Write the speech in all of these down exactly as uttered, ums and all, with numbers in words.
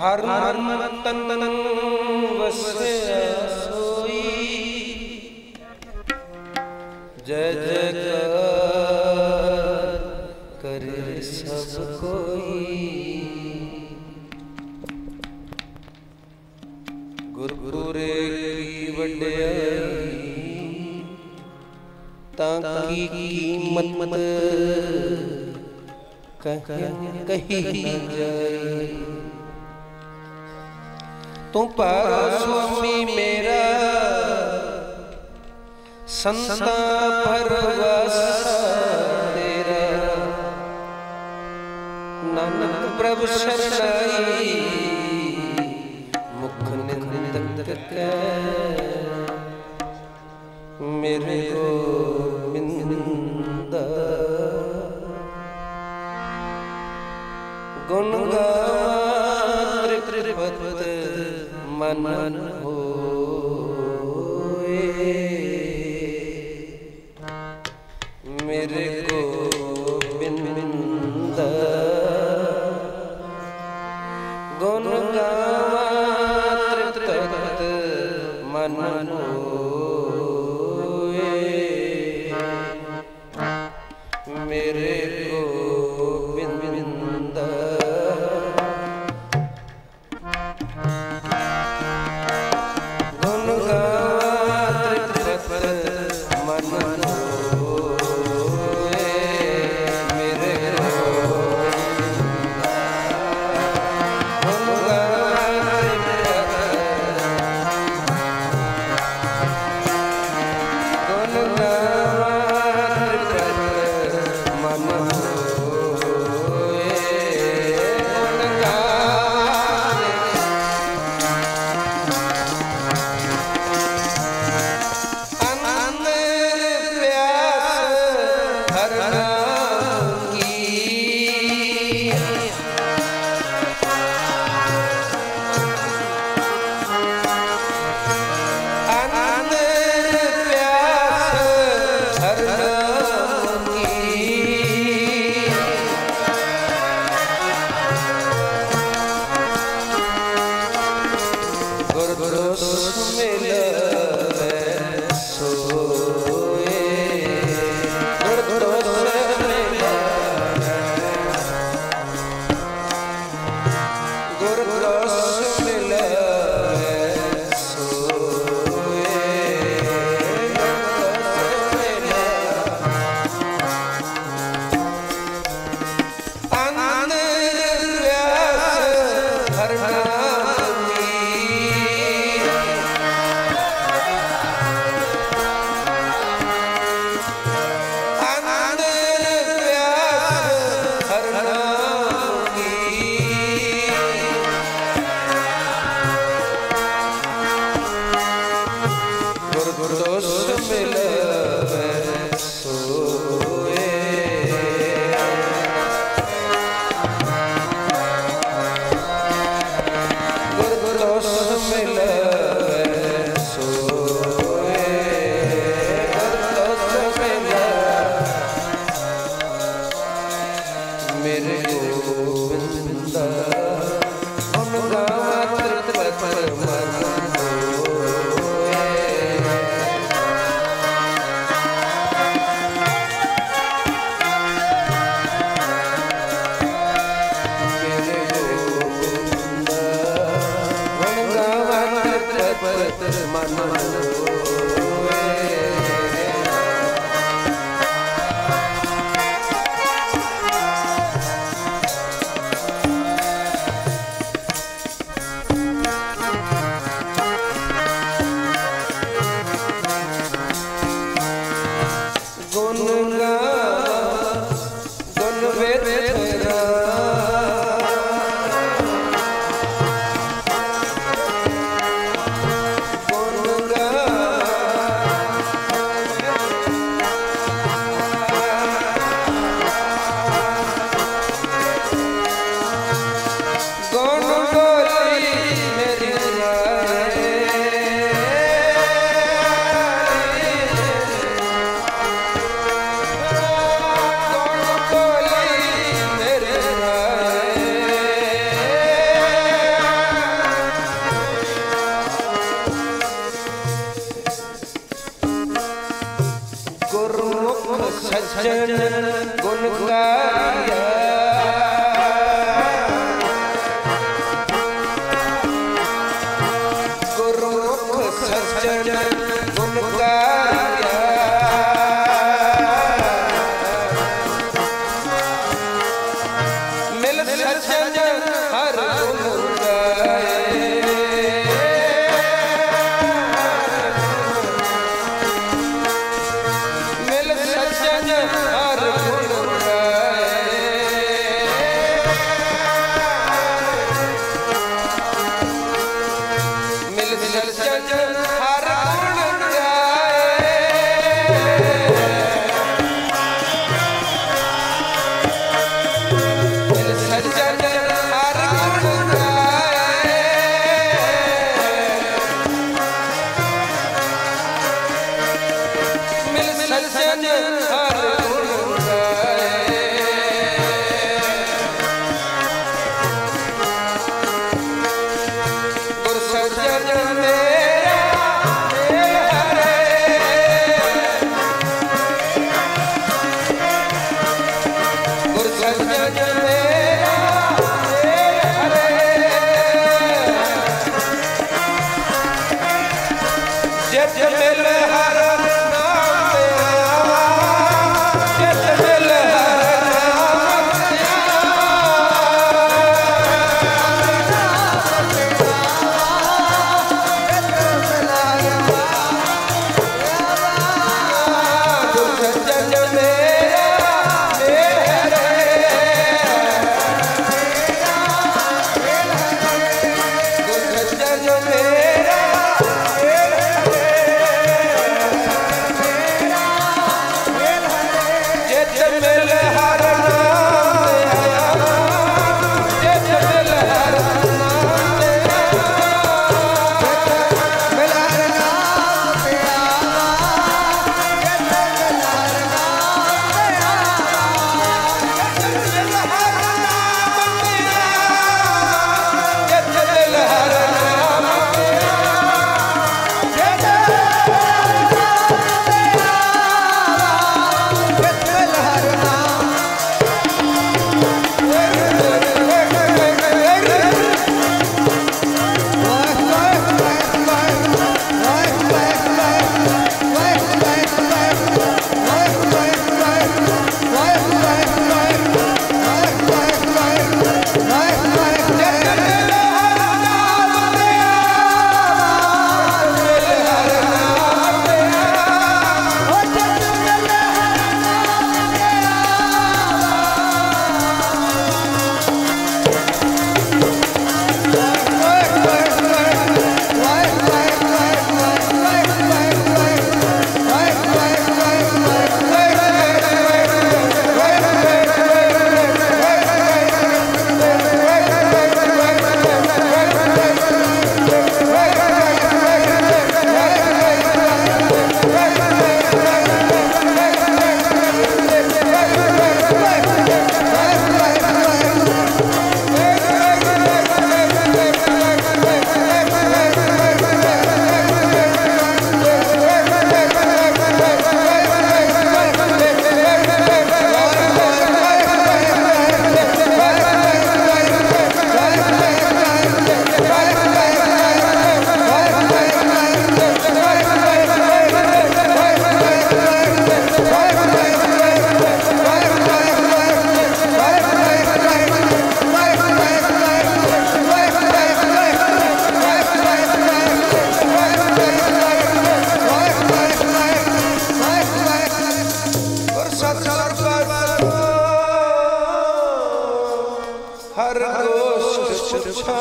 हर मन तन वसया सोई, जय जयकार करे सब कोई। गुरपुरे की वड्याई ताकी कीमत कही न जाए। तू पारो स्वामी मेरा संता परवास तेरा, नानक प्रभु शरणाई मुख निंदक के मेरे गोविंदा। गुण गावा त्रिपत मन होए, मेरे गोविंदा। गुण गावा त्रिपत मन होए, मेरे गोविंदा। गुण गावा त्रिपत मन होए, मेरे गोविंदा। गुण गावा गुण गावा त्रिपत मन होए, गुण गावे आनंद प्यास हर नाम की। आनंद प्यास हर नाम की। गुरु गुरु मिलवे सोए, गुरु गुरु मिलवे, गुरु गुरु मिलवे सोए, आनंद प्यास हर नाम की। आनंद प्यास हर नाम की। गुरु गुरु दोष मिलवे सोए, गुरु गुरु दोष मिलवे सोए, गुरु दोष मिलवे, मेरे गोविंदा। गुण गावा त्रिपत मन होए, मेरे गोविंदा। गुण गावा त्रिपत मन होए, गुण गावा गुण वेद तेरा। गुण गुण बोली मेरी माए, गुरमुख सज्जन गुण गाया गुरमुख सज्जन गुण गाया मिल सज्जन हर गुण गाए मिल सज्जन हर गुण गाए मिल सज्जन हर गुण गाए मिल सज्जन हर गुण गाए मिल सज्जन हर गुण गाए गुर सज्जन मेरा मेल हरे गुर सज्जन मेरा मेल हरे जित मिल हर नाम आवा जित मिल हर नाम गुर सज्जन मेरा मेल हरे गुर सज्जन मेरा मेल हरे जित मिल हर नाम आया जित मिल हर नाम जित मिल हर नाम गुर सत्संग हर गोष्ठ पुछा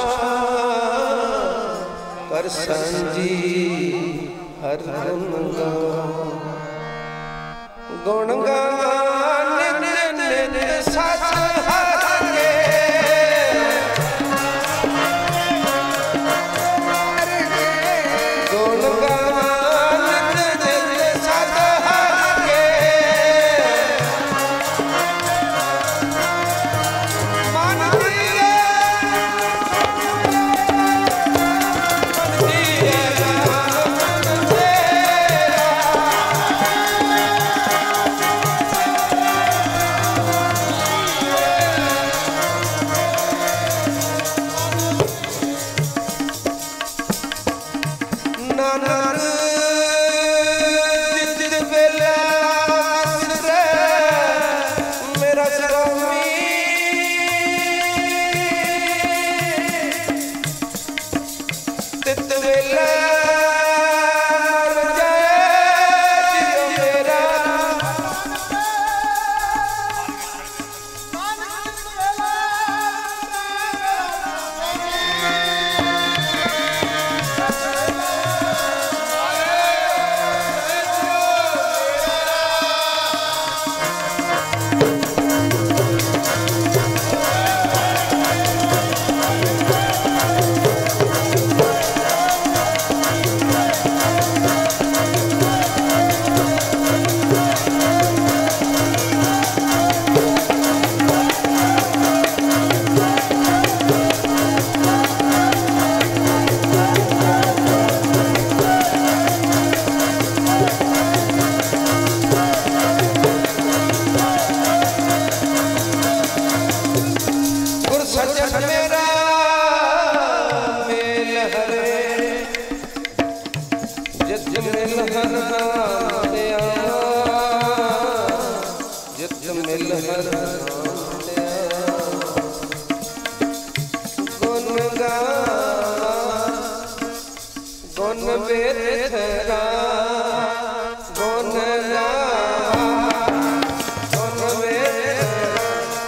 कर संजी हर गुण गाओ गुण गान नित नित सच हर के गुण गान नित नित सच हर के मन दिए मन दिए ਜਿਤ ਮਿਲ ਹਰ ਗੁਣ ਗਾਵਾ ਗੁਣ ਬੇਥਰਾ ਗੁਣ ਗਾਵਾ ਗੁਣ ਬੇਥਰਾ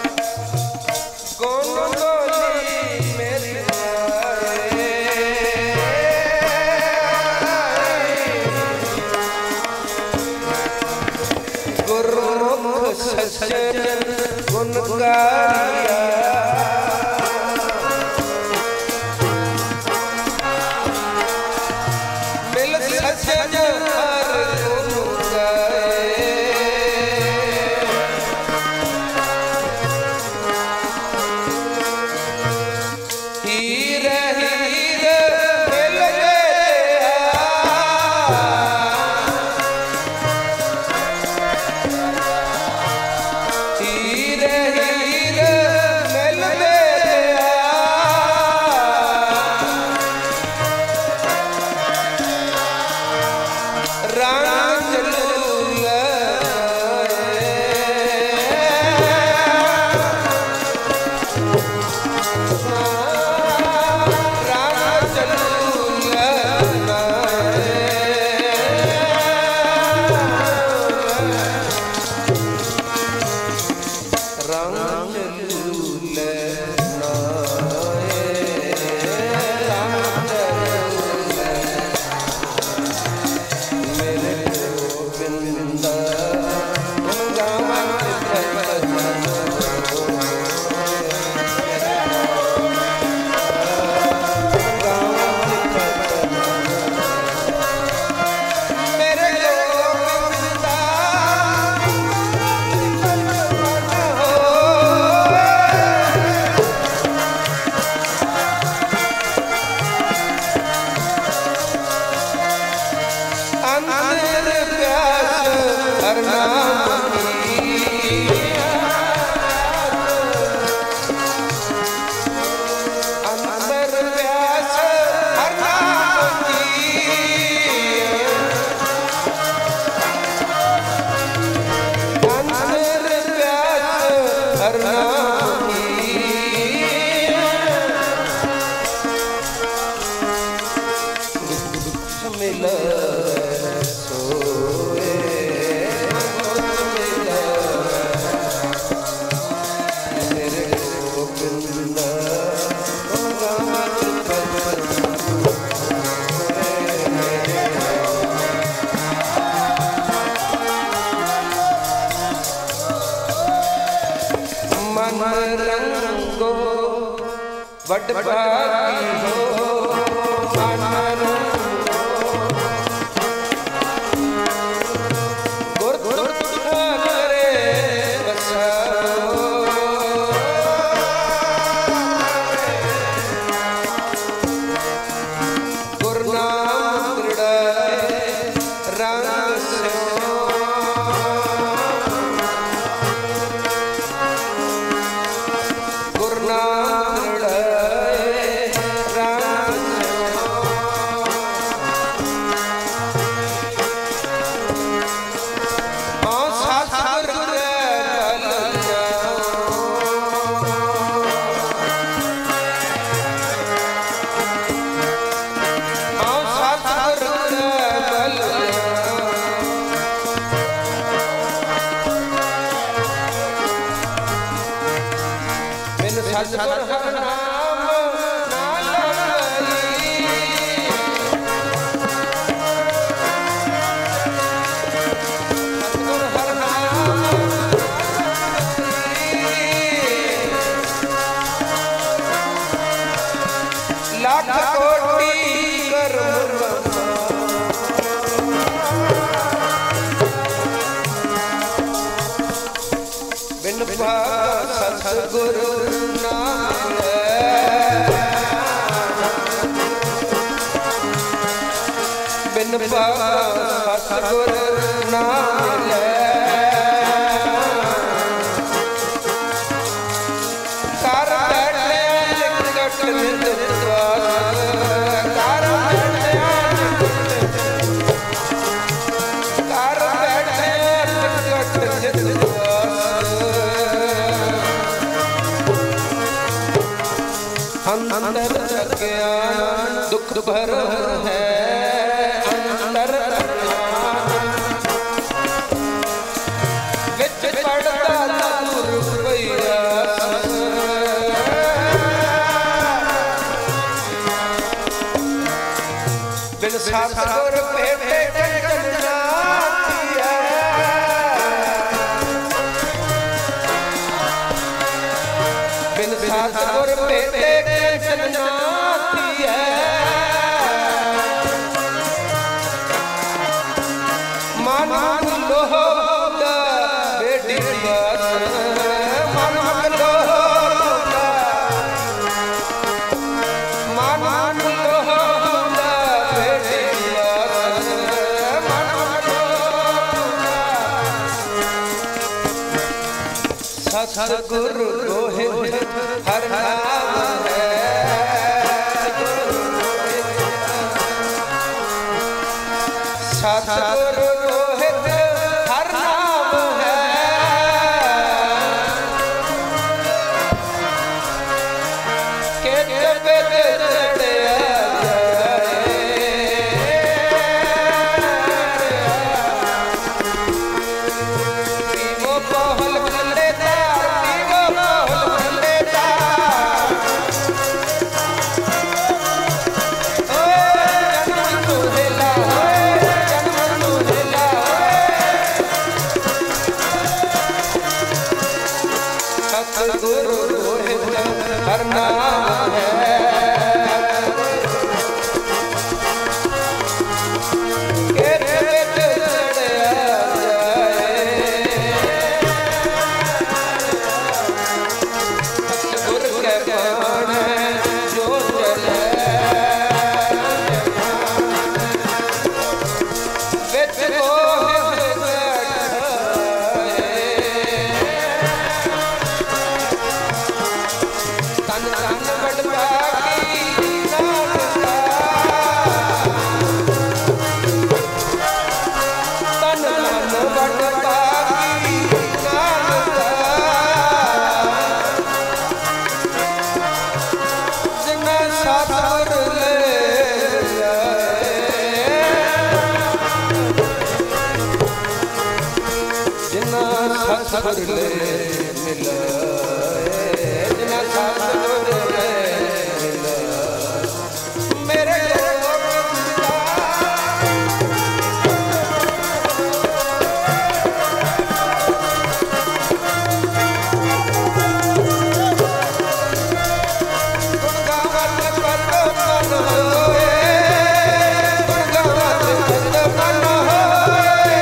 ਗੁਣ ਬੋਲੀ ਮੇਰੀ ਗੁਰਮੁਖ ਸੱਜਣ ਗੁਣ ਗਾਇਆ ਮਿਲ ਸੱਜਣ ਹਰ ਗੁਣ ਗਾਏ ਹੀਰ ਹੀਰ ਮਿਲ ਗਏ ਹੀਰ ਹੀਰ ਮਿਲ ਗਏ ਰੰਗ ਚਲੂਲੇ ਰੰਗ ਚਲੂਲੇ ਰੰਗ ਚਲੂਲੇ ਨਾਏ ਰੰਗ ਚਲੂਲੇ ਮੇਰੇ ਗੋਬਿੰਦ ਗੁਣ ਗਾਵਾਂ ਮੇਰੇ ਗੋਬਿੰਦ ਅੰਦਰ ਪਿਆਸ ਹਰ ਨਾਮ ਕੀ ਅੰਦਰ ਪਿਆਸ ਹਰ ਨਾਮ ਕੀ ਅੰਦਰ ਪਿਆਸ ਹਰ ਨਾਮ ਕੀ ਮਿਲ ਸੋਏ ਮਿਲ ਮੇਰੇ ਗੋਬਿੰਦ ਗਾਵਾਂ ਮਨ ਰੰਗੋ ਵੱਡ ਭਾਗੀ ਹੋ ਮਨ ਗੁਰ ਗੁਰ ਕਰੇ ਵਸਾਓ ਗੁਰ ਨਾਮ ਦ੍ਰਿੜਾਏ ਰੰਗ ਸਿਓ ਗੁਰ ਨਾਮ ਦ੍ਰਿੜਾਏ ਰੰਗ ਸਿਓ ਹਉ ਸਤਿਗੁਰ ਦੇ ਬਲ ਜਾਓ ਹਉ ਸਤਿਗੁਰ ਦੇ ਬਲ ਜਾਓ ਬਿਨ ਸਤਿਗੁਰ ਹਰਿ ਨਾਮ ਨਾ ਲਵਈ ਸਤਿਗੁਰ ਹਰਿ ਨਾਮ ਲੱਖ ਕੋਟੀ ਕਰਮ ਬਿਨ ਭਾਗਾ ਸਤਿਗੁਰ ਨਾਮ ਲੈ ਬਿਨ ਭਾਗਾ ਸਤਿਗੁਰ ਨਾਮ ਲੈ ਕਰ ਬੈਠਿਆ ਨਿਕਟ ਨਿਤ ਦਵਾਸ ਕਰ ਬੈਠਿਆ ਕਰ ਬੈਠਿਆ ਨਿਕਟ ਨਿਤ ਦਵਾਸ भर है अंतर विच पड़ता दूर रुपया बिन सतगुर भेटे कंचना बिन सतगुर भेटे कंचना मन लोह बेटी बस मन लोह मन लोह बेटी बस मन सतगुरु रोहित हर नाम है सतगुरु रोहित हर नाम है के जबे चढ़िया पीवो पहल भले दार पीवो पहल भले दार जन्म तुझेला जन्म तुझेला सतगुरु रोहित हर नाम है के जबे चढ़िया सतगुर के बाण जो चले विच मोहित बैठाए तन तन बड़का की नानका तन मन बड़का की नानका जिन्ना सतगुर ले आए जिन्ना सतगुर ले मिलाए जिन्ना सतगुर ले मिलाए मेरे गोविंदा गुण गावत पद मन होए गुण गावत पद मन होए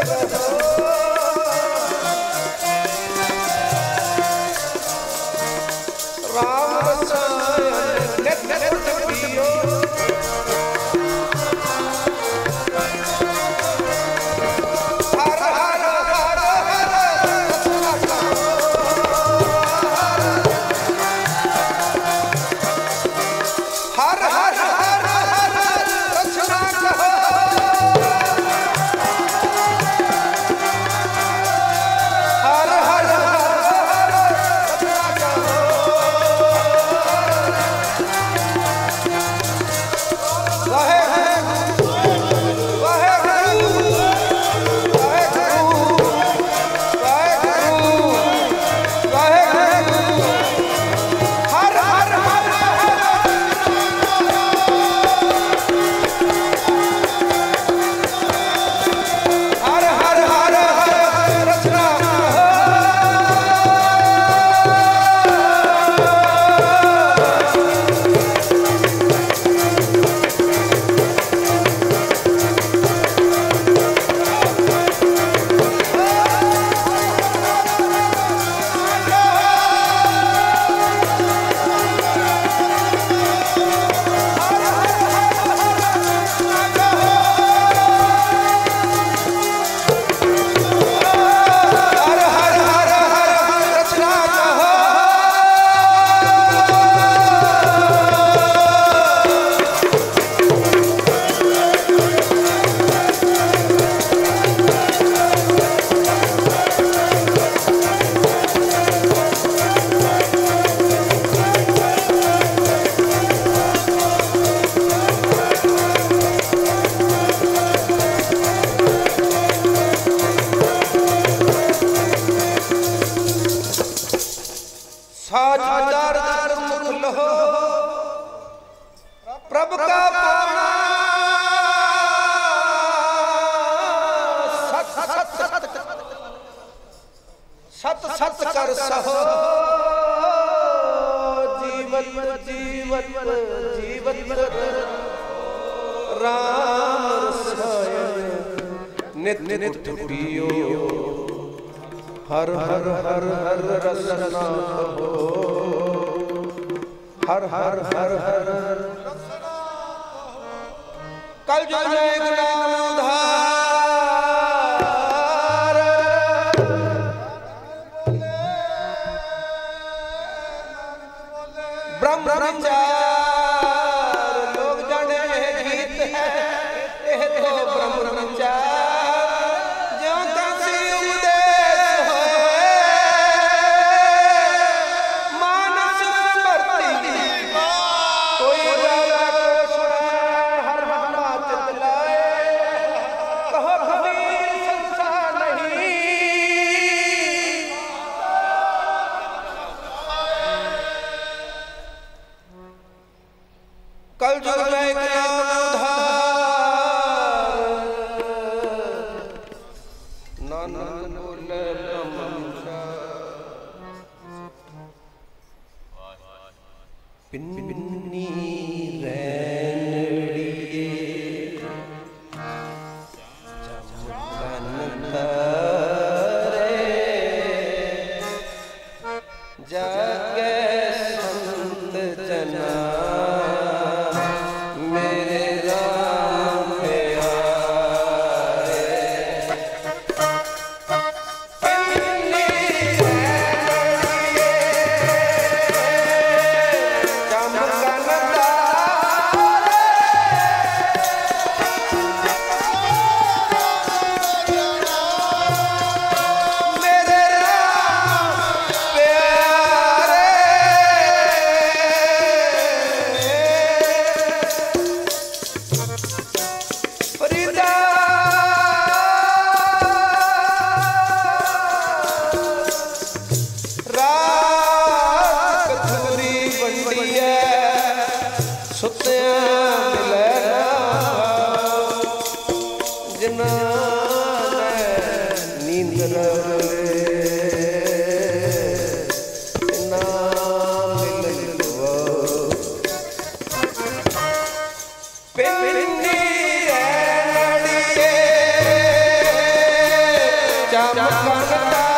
प्रभु का पाना सत सत सत सत कर सहो जीवन जीवन जीवन राम रसायन नित नित पियो हर हर हर हर रसना हो हर हर हर हर कल जो नाम धार ब्रह्मचार लोग जाने गीत है यह तो ब्रह्मचार जो कैसी उपदेश हो मानस मरती कोई कल जो मैं नानक बोले पिन्नी रैनड़िए चमकन करे जागे संत जना चमकता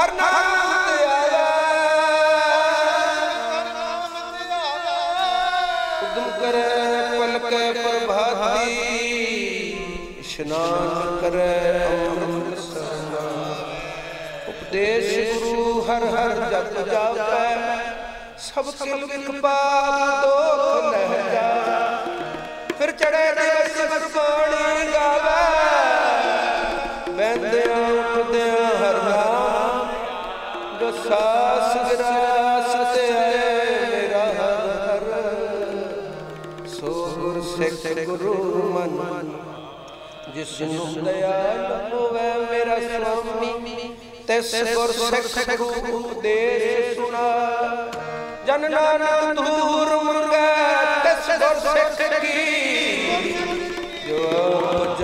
ਹਰ ਨਾਮ ਤੇ ਆਵੇ ਉਦਮ ਕਰੇ ਪਲਕੇ ਪ੍ਰਭਾਤੀ ਇਸ਼ਨਾਨ ਕਰੇ ਅੰਮ੍ਰਿਤ ਸਰਨਾ ਉਪਦੇਸ਼ ਗੁਰੂ ਹਰ ਹਰ ਜਪ ਜਾਪੈ ਸਭ ਕਿਲ ਪਾਪ ਦੋਖ ਲਹਿ ਜਾ ਫਿਰ ਚੜੇ ਦਿਵਸ ਬਾਣੀ ਗਾਵੇ ਬੈੰਦਿਆਂ ਉੱਠਦਿਆਂ ਹਰ ਨਾਮ ਜੋ ਸਾਸ ਗਿਰਾਸ ਤੇ ਆਏ ਮੇਰਾ ਹਰ ਹਰ ਸੋ ਗੁਰ ਸਿੱਖ ਗੁਰੂ ਮਨ ਜਿਸ ਨੂੰ ਦਇਆਲ ਹੋਵੇ ਮੇਰਾ ਸੁਆਮੀ ਤਿਸ ਗੁਰ ਸਿੱਖ ਉਪਦੇਸ਼ ਸੁਣਾ ਜਨ ਨਾਨਕ ਦੂਰ ਮੰਗੈ ਤਿਸ ਗੁਰ ਸਿੱਖ ਕੀ ਜੋ